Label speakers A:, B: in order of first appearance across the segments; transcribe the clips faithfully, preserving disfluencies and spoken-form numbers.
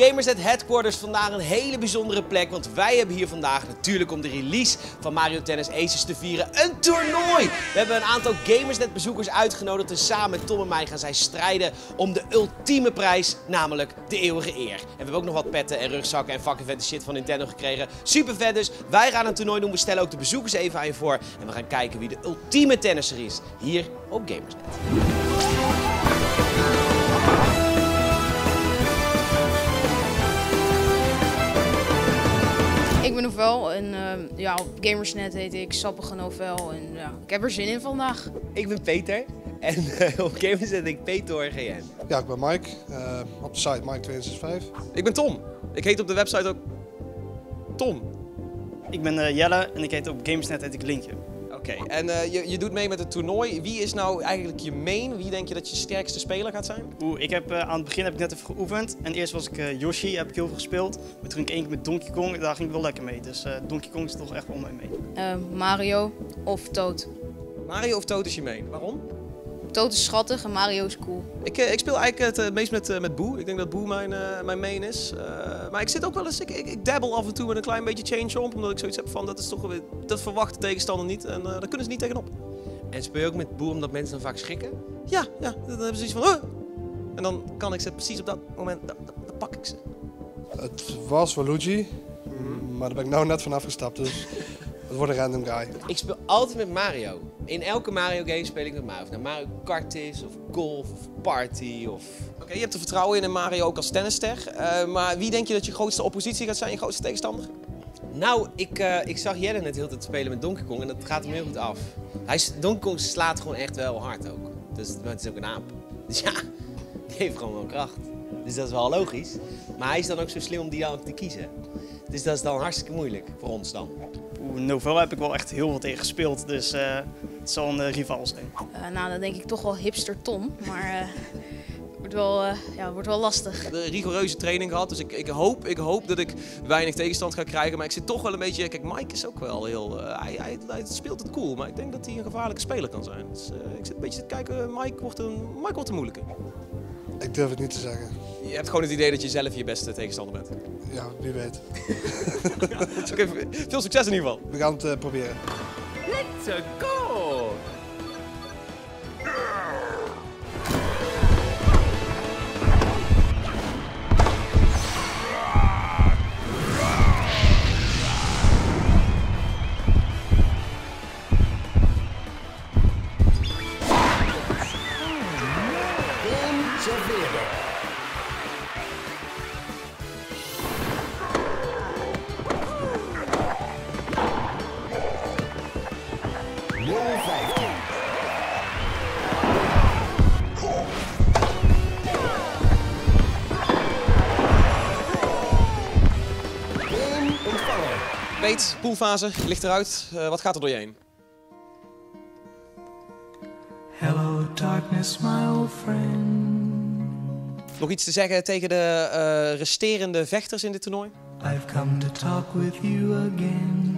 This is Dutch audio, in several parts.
A: Gamersnet Headquarters vandaag een hele bijzondere plek, want wij hebben hier vandaag natuurlijk om de release van Mario Tennis Aces te vieren een toernooi. We hebben een aantal Gamersnet bezoekers uitgenodigd en samen met Tom en mij gaan zij strijden om de ultieme prijs, namelijk de eeuwige eer. En we hebben ook nog wat petten en rugzakken en fucking vette shit van Nintendo gekregen. Super vet dus. Wij gaan een toernooi doen, we stellen ook de bezoekers even aan je voor en we gaan kijken wie de ultieme tennisser is hier op Gamersnet.
B: Ik ben Novel en uh, ja, op Gamersnet heet ik Sappige Novel en ja, ik heb er zin in vandaag.
A: Ik ben Peter en uh, op Gamersnet heet ik Peter G N.
C: Ja, ik ben Mike, uh, op de site Mike twee zes vijf.
D: Ik ben Tom. Ik heet op de website ook Tom.
E: Ik ben uh, Jelle en ik heet op Gamersnet heet ik Linkje.
D: Oké, okay. en uh, je, je doet mee met het toernooi. Wie is nou eigenlijk je main? Wie denk je dat je sterkste speler gaat zijn?
E: Oeh, ik heb, uh, aan het begin heb ik net even geoefend. En eerst was ik uh, Yoshi, heb ik heel veel gespeeld. Maar toen ging ik één keer met Donkey Kong, daar ging ik wel lekker mee. Dus uh, Donkey Kong is toch echt wel mee mee.
B: Uh, Mario of Toad.
D: Mario of Toad is je main. Waarom?
B: Toad is schattig en Mario is cool.
D: Ik, uh, ik speel eigenlijk het uh, meest met, uh, met Boo. Ik denk dat Boo mijn, uh, mijn main is. Uh, maar ik zit ook wel eens, ik, ik, ik dabble af en toe met een klein beetje change op. Omdat ik zoiets heb van, dat is toch, dat verwacht de tegenstander niet. En uh, daar kunnen ze niet tegenop.
A: En speel je ook met Boo omdat mensen dan vaak schrikken?
D: Ja, ja, dan hebben ze zoiets van, huh! En dan kan ik ze precies op dat moment, dan, dan pak ik ze.
C: Het was Waluigi, mm-hmm. maar daar ben ik nou net van afgestapt, dus het wordt een random guy.
A: Ik speel altijd met Mario. In elke Mario game speel ik met Mario. Of nou Mario Kart is, of Golf, of Party, of...
D: Oké, okay, je hebt er vertrouwen in in Mario ook als tennisster. Uh, maar wie denk je dat je grootste oppositie gaat zijn, je grootste tegenstander?
A: Nou, ik, uh, ik zag Jelle net heel tijd spelen met Donkey Kong en dat gaat hem heel goed af. Hij, Donkey Kong slaat gewoon echt wel hard ook. Dus het is ook een aap. Dus ja, die heeft gewoon wel kracht. Dus dat is wel logisch. Maar hij is dan ook zo slim om die dan ook te kiezen. Dus dat is dan hartstikke moeilijk voor ons dan.
E: Oeh, Novel heb ik wel echt heel veel tegen gespeeld, dus uh, het zal een uh, rival zijn.
B: Uh, nou, dan denk ik toch wel hipster Tom, maar uh, wordt wel, uh, ja, wordt wel lastig.
D: De rigoureuze training gehad, dus ik, ik, hoop, ik hoop dat ik weinig tegenstand ga krijgen. Maar ik zit toch wel een beetje, kijk, Mike is ook wel heel, uh, hij, hij, hij speelt het cool, maar ik denk dat hij een gevaarlijke speler kan zijn. Dus uh, ik zit een beetje te kijken, Mike wordt een, Mike wordt een moeilijke.
C: Ik durf het niet te zeggen.
D: Je hebt gewoon het idee dat je zelf je beste tegenstander bent.
C: Ja, wie weet.
D: Okay, veel succes in ieder geval.
C: We gaan het uh, proberen.
A: Let's go!
D: Peet, poolfase, ligt eruit. Uh, wat gaat er door je heen?
F: Hello darkness, my old friend.
D: Nog iets te zeggen tegen de uh, resterende vechters in dit toernooi?
F: I've come to talk with you again.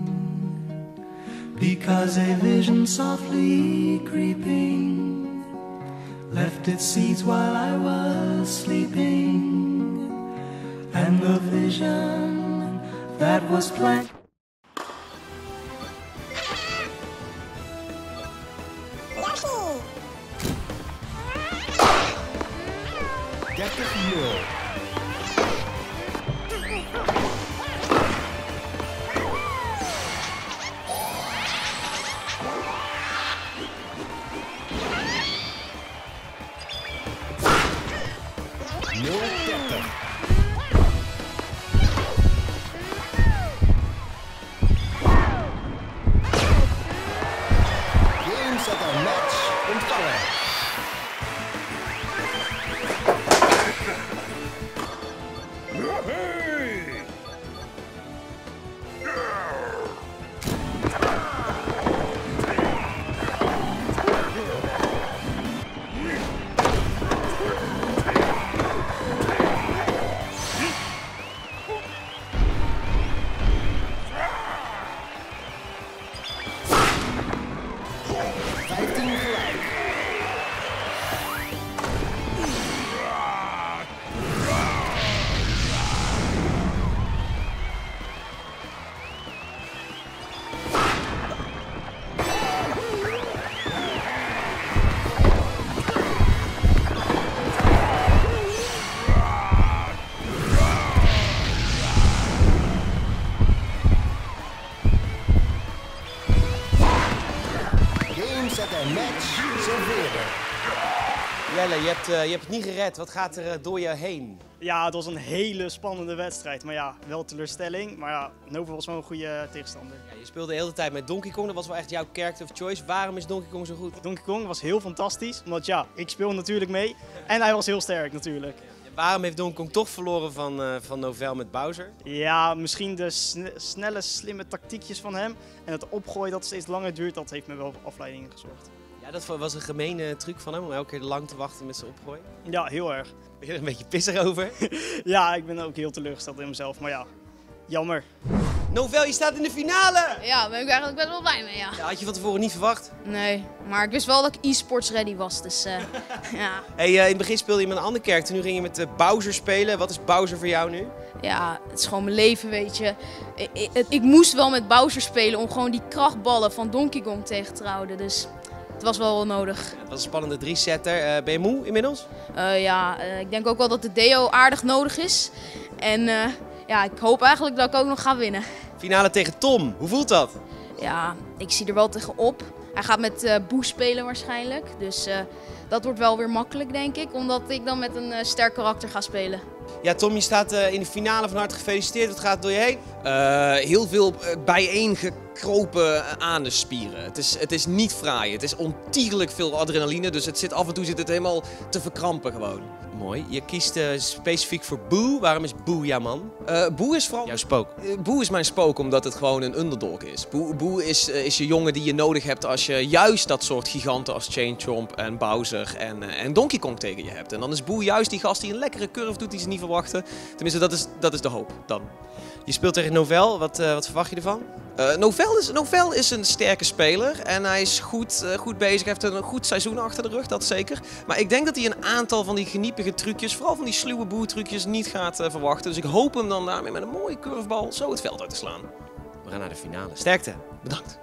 F: Because a vision softly creeping left its seeds while I was sleeping. And the vision that was planned.
G: dertig nul. nul dertig. een match serveren.
A: Jelle, je hebt, uh, je hebt het niet gered. Wat gaat er uh, door je heen?
E: Ja, het was een hele spannende wedstrijd. Maar ja, wel teleurstelling. Maar ja, Novel was wel een goede tegenstander.
A: Ja, je speelde de hele tijd met Donkey Kong. Dat was wel echt jouw character of choice. Waarom is Donkey Kong zo goed?
E: Donkey Kong was heel fantastisch. Omdat ja, ik speel natuurlijk mee. En hij was heel sterk natuurlijk.
A: Ja, waarom heeft Donkey Kong toch verloren van, uh, van Novel met Bowser?
E: Ja, misschien de sne snelle, slimme tactiekjes van hem. En het opgooien dat steeds langer duurt, dat heeft me wel voor afleiding gezorgd.
A: Ja, dat was een gemene truc van hem, om elke keer lang te wachten met zijn opgooien.
E: Ja, heel erg.
A: Ben je er een beetje pissig over?
E: Ja, ik ben ook heel teleurgesteld in mezelf, maar ja, jammer.
A: Novel, je staat in de finale!
B: Ja, daar ben ik eigenlijk best wel blij mee, ja.
A: Ja, had je van tevoren niet verwacht?
B: Nee, maar ik wist wel dat ik e-sports ready was, dus uh, ja.
A: Hey, uh, in het begin speelde je met een andere character, nu ging je met uh, Bowser spelen. Wat is Bowser voor jou nu?
B: Ja, het is gewoon mijn leven, weet je. Ik, ik, ik moest wel met Bowser spelen om gewoon die krachtballen van Donkey Kong tegen te houden, dus het was wel wel nodig.
A: Ja, het was een spannende drie-setter. Uh, ben je moe inmiddels?
B: Uh, ja, uh, ik denk ook wel dat de deo aardig nodig is. En uh, ja, ik hoop eigenlijk dat ik ook nog ga winnen.
A: Finale tegen Tom, hoe voelt dat?
B: Ja, ik zie er wel tegenop. Hij gaat met uh, Boo spelen waarschijnlijk. Dus uh, dat wordt wel weer makkelijk, denk ik. Omdat ik dan met een uh, sterk karakter ga spelen.
A: Ja, Tom, je staat uh, in de finale. Van harte gefeliciteerd. Wat gaat door je heen?
D: Uh, heel veel bijeengekropen aan de spieren. Het is, het is niet fraai. Het is ontierlijk veel adrenaline. Dus het zit, af en toe zit het helemaal te verkrampen gewoon.
A: Mooi. Je kiest uh, specifiek voor Boo. Waarom is Boo jouw man?
D: Uh, Boo is vooral...
A: Jouw spook.
D: Uh, Boo is mijn spook omdat het gewoon een underdog is. Boo, Boo is, uh, is je jongen die je nodig hebt als je juist dat soort giganten als Chain Chomp en Bowser en, uh, en Donkey Kong tegen je hebt. En dan is Boo juist die gast die een lekkere curve doet die ze niet verwachten. Tenminste, dat is, dat is de hoop dan.
A: Je speelt tegen Novel. Wat, uh, wat verwacht je ervan?
D: Uh, Novel, is, Novel is een sterke speler en hij is goed, uh, goed bezig. Hij heeft een goed seizoen achter de rug, dat zeker. Maar ik denk dat hij een aantal van die geniepige trucjes, vooral van die sluwe Boo trucjes, niet gaat uh, verwachten. Dus ik hoop hem dan daarmee met een mooie curvebal zo het veld uit te slaan.
A: We gaan naar de finale. Sterkte.
D: Bedankt.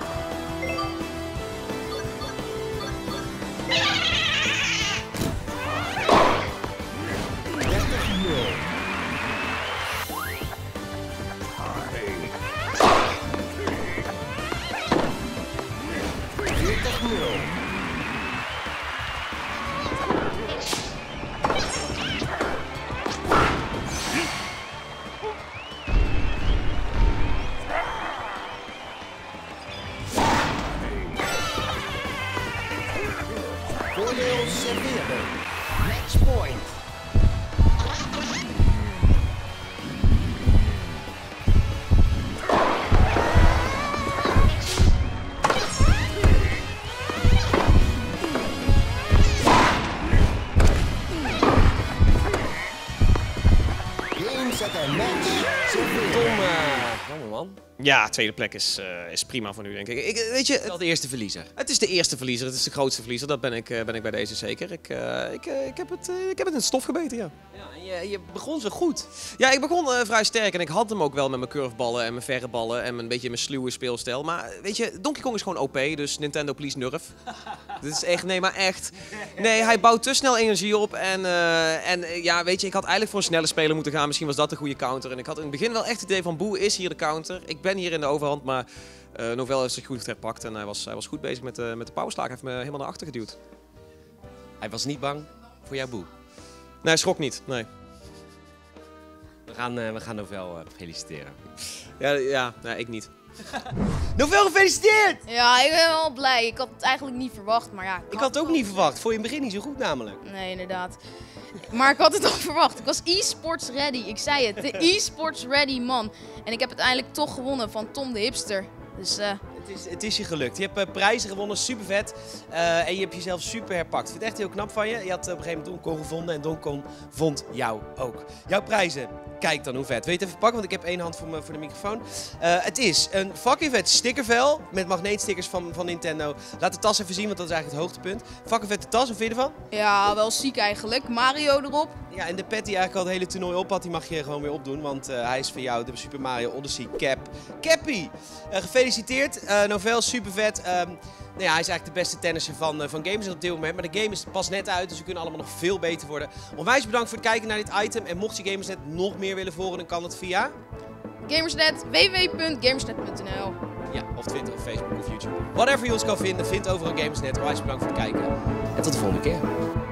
G: Voordeel serveren. Match point. Game set en match serveren.
A: Tom, uh, jammer man.
D: Ja, tweede plek is, uh, is prima voor nu, denk ik. ik weet je,
A: Wel de eerste verliezer.
D: het is de eerste verliezer, het is de grootste verliezer. Dat ben ik, uh, ben ik bij deze zeker. Ik, uh, ik, uh, ik, heb het, uh, ik heb het in het stof gebeten, ja.
A: Ja, en je, je begon zo goed.
D: Ja, ik begon uh, vrij sterk en ik had hem ook wel met mijn curveballen en mijn verre ballen en een beetje mijn sluwe speelstijl. Maar weet je, Donkey Kong is gewoon O P, dus Nintendo please nerf. Dit is echt, nee maar echt. Nee, hij bouwt te snel energie op en, uh, en uh, ja, weet je, ik had eigenlijk voor een snelle speler moeten gaan. Misschien was dat een goede counter. En ik had in het begin wel echt het idee van, Boo is hier de counter. Ik ben hier in de overhand, maar uh, Novel heeft zich goed herpakt en hij was, hij was goed bezig met de, met de powerslaag. Hij heeft me helemaal naar achter geduwd.
A: Hij was niet bang voor jouw Boo.
D: Nee, hij schrok niet, nee.
A: We gaan, uh, we gaan Novel uh, feliciteren.
D: Ja, ja nee, ik niet.
A: Novel, gefeliciteerd!
B: Ja, ik ben wel blij. Ik had het eigenlijk niet verwacht, maar ja.
A: Ik had het ook niet verwacht. Vond je in het begin niet zo goed namelijk.
B: Nee, inderdaad. Maar ik had het al verwacht. Ik was e-sports ready. Ik zei het, de e-sports ready man. En ik heb uiteindelijk toch gewonnen van Tom de Hipster. Dus uh,
A: Het is, het is je gelukt. Je hebt uh, prijzen gewonnen, super vet. Uh, en je hebt jezelf super herpakt. Ik vind het echt heel knap van je. Je had uh, op een gegeven moment Donkey Kong gevonden en Donkey Kong vond jou ook. Jouw prijzen, kijk dan hoe vet. Wil je het even pakken, want ik heb één hand voor, me, voor de microfoon. Uh, het is een fucking vet stickervel met magneetstickers van, van Nintendo. Laat de tas even zien, want dat is eigenlijk het hoogtepunt. Fucking vette tas, wat vind je ervan?
B: ja, wel ziek eigenlijk. Mario erop.
A: Ja, en de pet die eigenlijk al het hele toernooi op had, die mag je gewoon weer opdoen. Want uh, hij is van jou, de Super Mario Odyssey cap. Cappy! Uh, gefeliciteerd. Uh, Novel, super vet. Um, nou ja, hij is eigenlijk de beste tennisser van, uh, van gamers op dit moment. Maar de game is pas net uit, dus we kunnen allemaal nog veel beter worden. Onwijs bedankt voor het kijken naar dit item. En mocht je Gamersnet nog meer willen volgen, dan kan dat via...
B: Gamersnet, w w w punt gamersnet punt n l.
A: Ja, of Twitter of Facebook of YouTube. Whatever je ons kan vinden, vind overal Gamersnet. Onwijs bedankt voor het kijken. En tot de volgende keer.